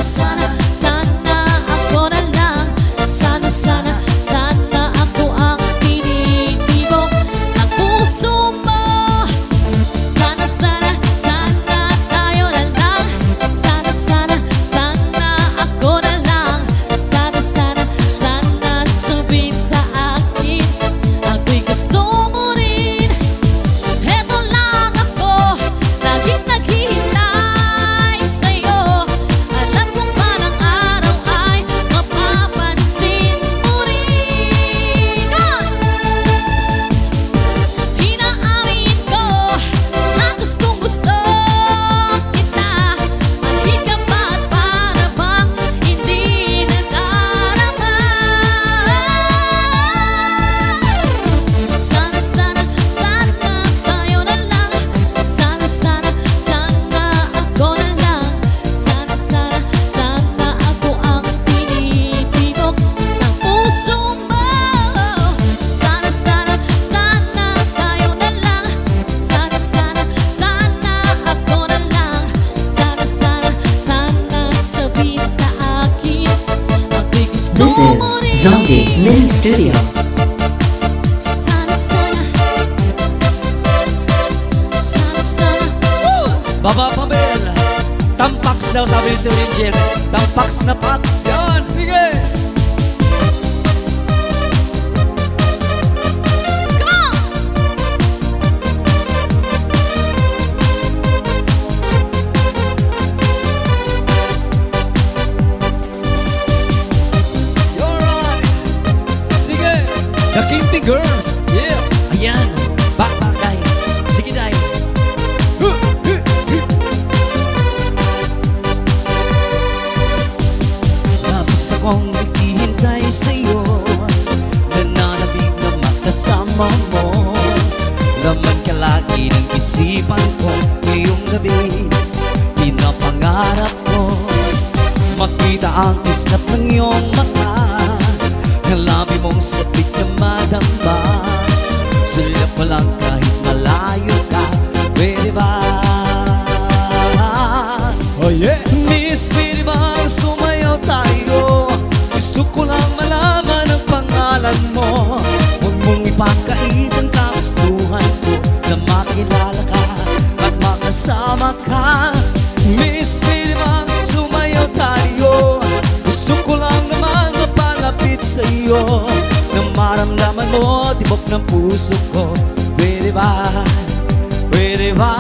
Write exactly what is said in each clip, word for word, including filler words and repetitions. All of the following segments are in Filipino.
sana, sana ako na lang. Sana, sana, sana ako ang tinitibok ng puso mo. Sana, sana, sana tayo na lang. Sana, sana, sana ako na lang. Sana, sana, sana subin sa akin. Ako'y gusto mo rin. Heto lang ako, laging naghihintay sa'yo. Alam kong balang araw ay mapapansin mo rin. Hinaamin ko na gustong gusto kita. Mahit ka pa at para bang hindi nadarama. Sana, sana, sana tayo na lang. Sana, sana, sana ako na lang. Sana, sana, sana ako ang tinitibok ng puso mo. Sana, sana, sana tayo na lang. Sana, sana, sana ako na lang. Sana, sana, sana sabihin sa akin. Ako'y gusto This mo rin. is Zombie Mini Studio. Sana, sana, sana, sana. Woo! Baba Pamel, tampaks daw sabi si Origen. Tampaks na paks. Yan, sige. Come on! You're right. Sige. The Kinty Girls. Yeah. Ayan. Back, back, day. Sige, day. Huh, huh, huh. Labis akong naghihintay sa'yo. Nananabig na makasama mo. Laman ka lagi ng isipan ko. Ngayong gabi, pinapangarap ko makita ang kislap ng iyong mata. Ang labi mong sabik na madamba. Sulap pa lang kahit malayo ka. Pwede ba? Oh yeah! Miss, pwede bang sumayaw tayo? Gusto ko lang malaman ang pangalan mo. Huwag mong ipakait ang kagustuhan ko na makilala ka at makasama ka. Miss, pwede bang sumayaw tayo? Gusto ko lang naman mapalapit sa iyo. Nang maramdaman mo, tibok ng puso ko. Pwede ba? Pwede ba?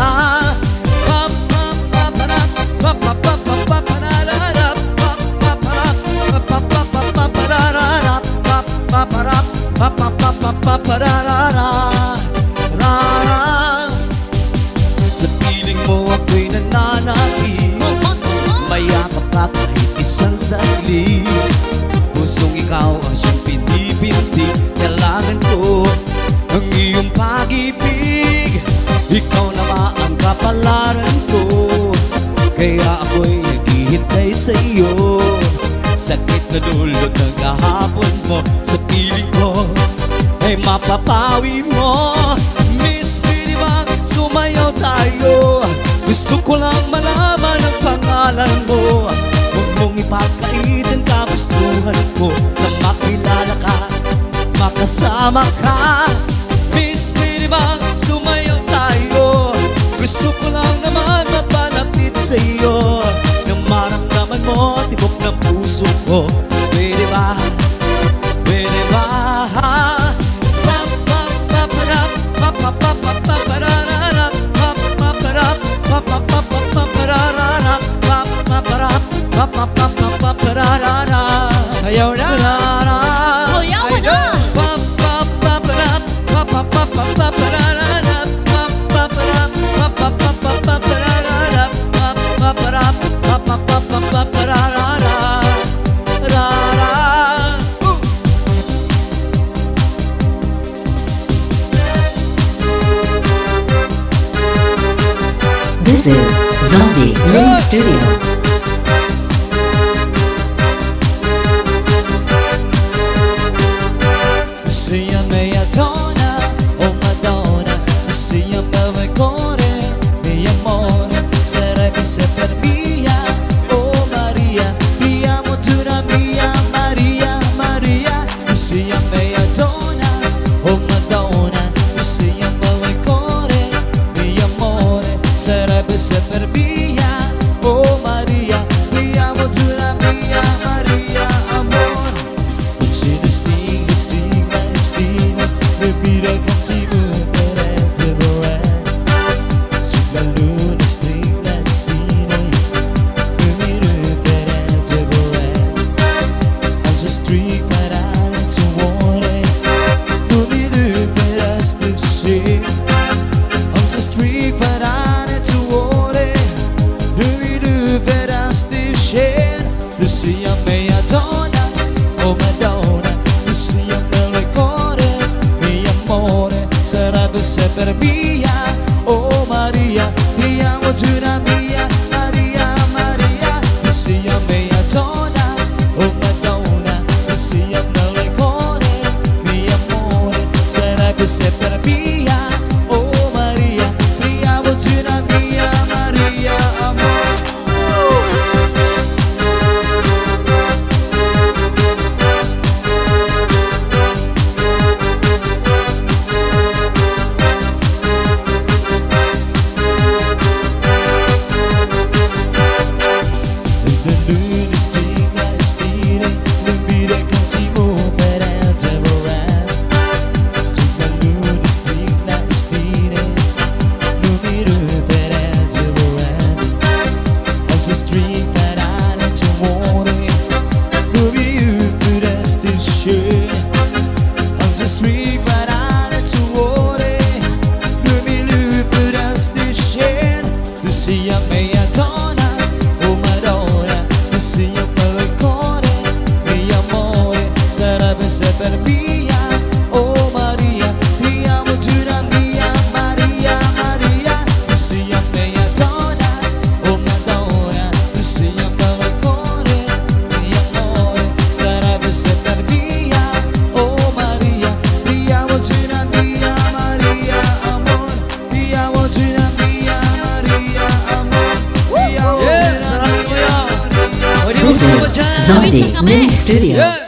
Sa piling mo ako'y nananakit. Mayakap ka kahit isang saglit. Pusong ikaw ang siyang pinipintig. Kailangan ko ang iyong pag-ibig. Ikaw naman ang kapalaran ko. Kaya ako'y naghihintay sa iyo. Sakit na dulot ng kahapon mo. Sa piling ko ay mapapawi mo. Miss, pwede bang sumayaw tayo? Gusto ko lang malaman ang pangalan mo. Huwag mong ipakait ang kagustuhan ko na makilala ka, makasama ka. Miss, pwede bang sumayaw tayo? Gusto ko lang naman mapalapit sa iyo. Nang maramdaman mo, tibok ng puso ko. Pwede ba? Pwede ba? Sayaw na! Kuya mo na! This is Zombie Mini Studio. Sígueme a Donna, oh Madonna. Sígueme a cuore, mi amore. Sarebbe se per via, oh Maria. decíame Madonna, oh Madonna, decíame il cuore, mio amore, sarebbe sempre mia, oh Maria, ti amo giura mia, Maria, Maria, decíame Madonna, oh Madonna, decíame il cuore, mio amore, sarebbe sempre mia, oh Maria, ti amo giura mia, Maria, amore. Decíame Madonna, oh Madonna, decíame il cuore, mio amore, sarebbe sempre mia, oh Maria, ti amo giura mia, Maria, Maria, decíame Madonna, oh Madonna, decíame il cuore, mio amore, sarebbe sempre mia, oh Maria, ti amo giura mia, Maria, amore, ti amo giura mia, Maria. This is Zombie Mini Studio.